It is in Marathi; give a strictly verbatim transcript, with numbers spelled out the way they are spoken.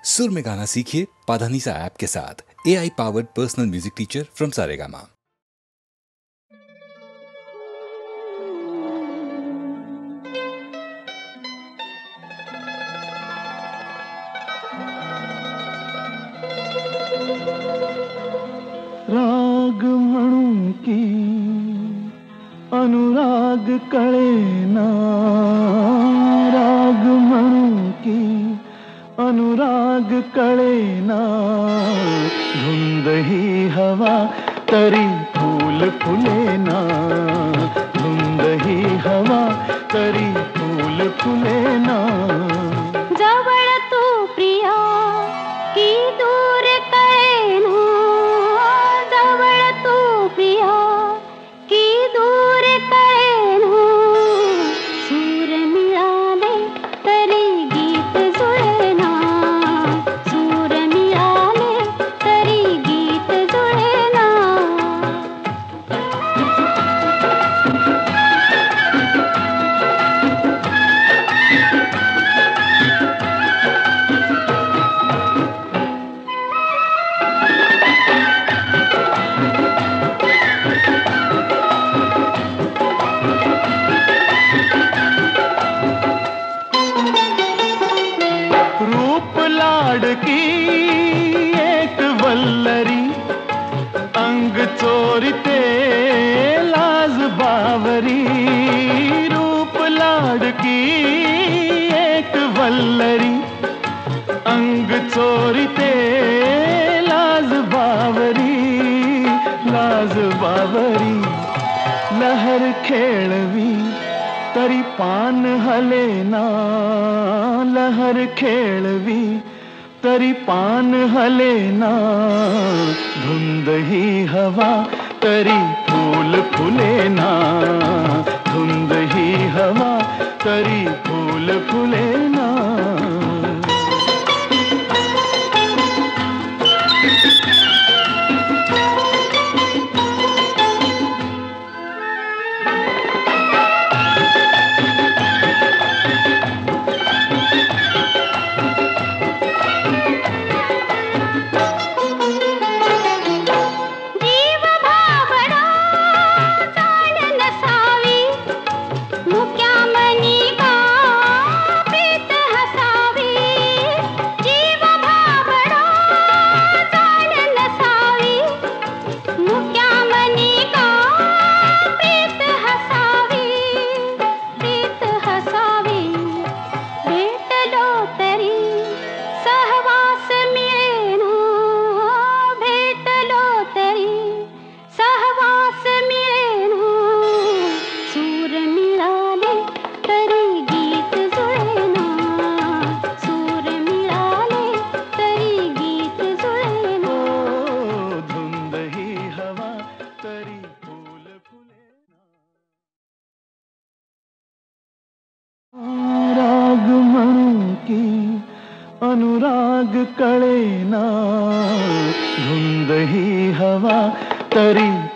सुर में गाना सीखिए पाधानीसा ऐप के साथ। A I powered personal music teacher from Saregama. राग म्हणून की अनुराग कळेना, राग म्हणून की अनुराग कळेना, धुंद ही हवा तरी फूल फुलेना, धुंद ही हवा तरी फूल फुलेना। जवळ तू प्रिया की दूर कळेना, जवळ तू प्रिया की दूर कळेना, सूर मिळाले तरी गीत जुळेना, सूर मिळाले तरी गीत जुळेना। रूप लाडकी एक वल्लरी, अंग चोरिते लाज बावरी, रूप लाडकी एक वल्लरी, अंग चोरिते लाज बावरी, लाज बावरी। लहर खेळवी तरी पान हलेना, लहर खेळवी तरी पान हलेना, धुंद ही हवा तरी फूल फुलेना, धुंद ही हवा तरी फूल फुलेना। जीव भावडा जाण नसावी, मुक्या मनी का प्रीत हसावी, जीव भावडा जाण नसावी, मुक्या मनी का प्रीत हसावी, प्रीत हसावी। भेटलो तरी सहवास मिळेना, भेटलो तरी सहवास मिळेना, सूर मिळाले तरी गीत जुळेना, सूर मिळाले तरी गीत जुळेना। ओ, धुंद ही हवा तरी फूल फुलेना। राग म्हणून की अनुराग कळेना, धुंद ही हवा तरी